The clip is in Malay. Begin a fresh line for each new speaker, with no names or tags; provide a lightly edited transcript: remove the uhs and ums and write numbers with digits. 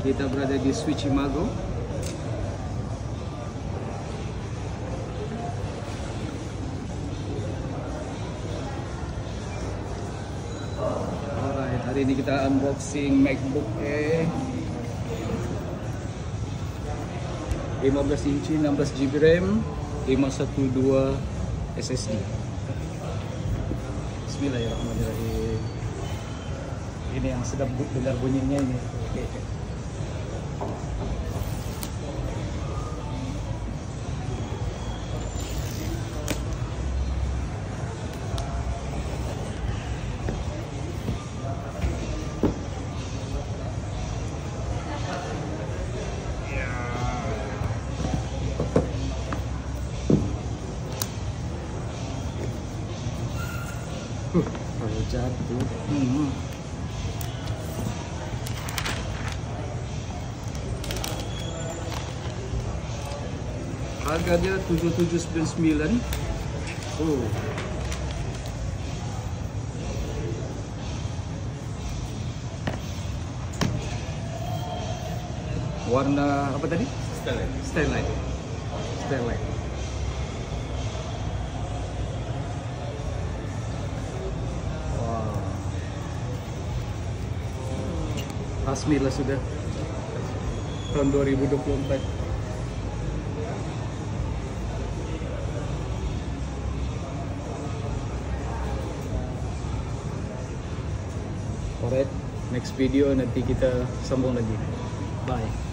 Kita berada di Switch Imago. Alright, hari ini kita unboxing MacBook Air 15 inci, 16 GB RAM, 512 SSD. Bismillahirrahmanirrahim. Ini yang sedap dengar bunyinya ini.
Kalau jatuh.
Harganya 7799. Oh. Warna apa tadi?
Starlight.
Starlight. Starlight. Wow. Resmi lah sudah. Tahun 2024. Alright, next video nanti kita sambung lagi. Bye.